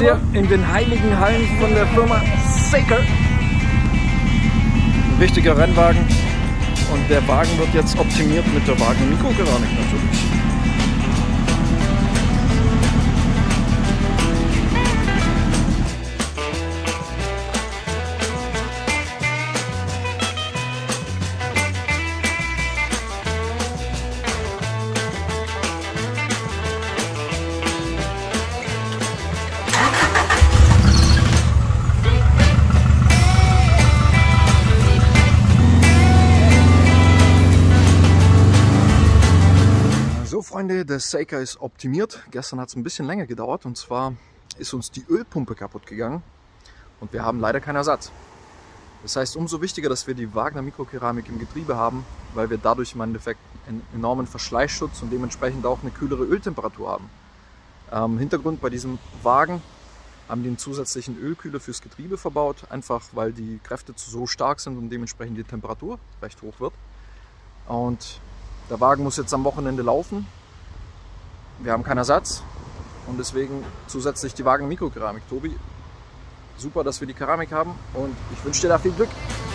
hier in den heiligen Hallen von der Firma Saker. Ein richtiger Rennwagen. Und der Wagen wird jetzt optimiert mit der Wagen-Mikrokeramik natürlich. So Freunde, der Saker ist optimiert. Gestern hat es ein bisschen länger gedauert und zwar ist uns die Ölpumpe kaputt gegangen und wir haben leider keinen Ersatz. Das heißt, umso wichtiger, dass wir die Wagner Mikrokeramik im Getriebe haben, weil wir dadurch im Endeffekt einen enormen Verschleißschutz und dementsprechend auch eine kühlere Öltemperatur haben. Hintergrund bei diesem Wagen haben die einen zusätzlichen Ölkühler fürs Getriebe verbaut, einfach weil die Kräfte so stark sind und dementsprechend die Temperatur recht hoch wird. Und der Wagen muss jetzt am Wochenende laufen. Wir haben keinen Ersatz und deswegen zusätzlich die Wagen Mikrokeramik. Tobi, super, dass wir die Keramik haben und ich wünsche dir da viel Glück.